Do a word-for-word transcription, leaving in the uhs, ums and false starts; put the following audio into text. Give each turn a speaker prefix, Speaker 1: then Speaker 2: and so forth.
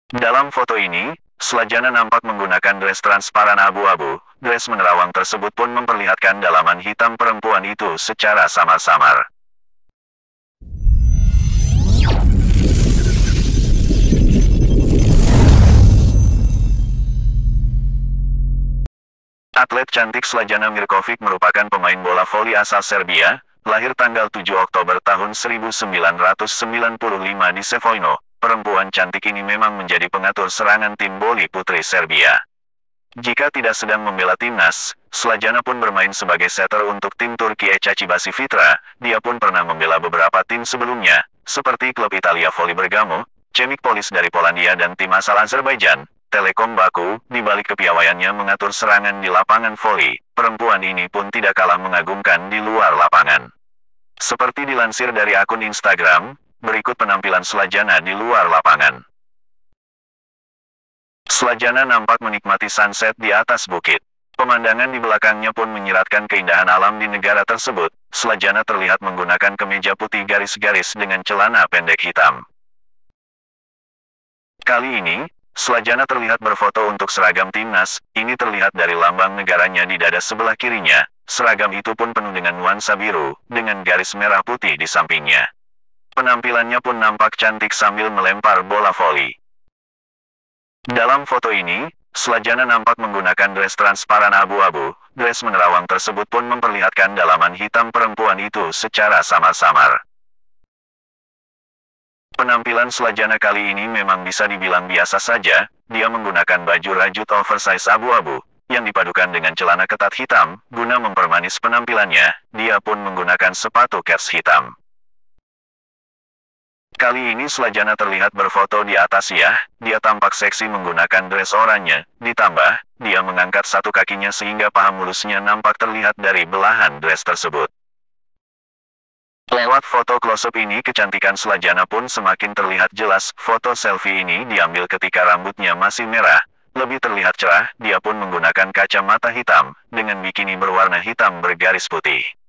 Speaker 1: Dalam foto ini, Slajana nampak menggunakan dress transparan abu-abu. Dress menerawang tersebut pun memperlihatkan dalaman hitam perempuan itu secara samar-samar. Atlet cantik Slajana Mirkovic merupakan pemain bola voli asal Serbia, lahir tanggal tujuh Oktober tahun seribu sembilan ratus sembilan puluh lima di Sevojno. Perempuan cantik ini memang menjadi pengatur serangan tim voli putri Serbia. Jika tidak sedang membela timnas, Slajana pun bermain sebagai setter untuk tim Turki Eczacıbaşı Fitra. Dia pun pernah membela beberapa tim sebelumnya, seperti klub Italia Voli Bergamo, Chemikpolis dari Polandia dan tim asal Azerbaijan, Telekom Baku. Di balik kepiawaiannya mengatur serangan di lapangan voli, perempuan ini pun tidak kalah mengagumkan di luar lapangan. Seperti dilansir dari akun Instagram, berikut penampilan Slajana di luar lapangan. Slajana nampak menikmati sunset di atas bukit. Pemandangan di belakangnya pun menyiratkan keindahan alam di negara tersebut. Slajana terlihat menggunakan kemeja putih garis-garis dengan celana pendek hitam. Kali ini, Slajana terlihat berfoto untuk seragam timnas. Ini terlihat dari lambang negaranya di dada sebelah kirinya. Seragam itu pun penuh dengan nuansa biru, dengan garis merah putih di sampingnya. Penampilannya pun nampak cantik sambil melempar bola voli. Dalam foto ini, Slajana nampak menggunakan dress transparan abu-abu. Dress menerawang tersebut pun memperlihatkan dalaman hitam perempuan itu secara samar-samar. Penampilan Slajana kali ini memang bisa dibilang biasa saja. Dia menggunakan baju rajut oversize abu-abu, yang dipadukan dengan celana ketat hitam. Guna mempermanis penampilannya, dia pun menggunakan sepatu kets hitam. Kali ini Slajana terlihat berfoto di atas ya, dia tampak seksi menggunakan dress oranye, ditambah, dia mengangkat satu kakinya sehingga paha mulusnya nampak terlihat dari belahan dress tersebut. Lewat foto close-up ini kecantikan Slajana pun semakin terlihat jelas. Foto selfie ini diambil ketika rambutnya masih merah, lebih terlihat cerah. Dia pun menggunakan kacamata hitam, dengan bikini berwarna hitam bergaris putih.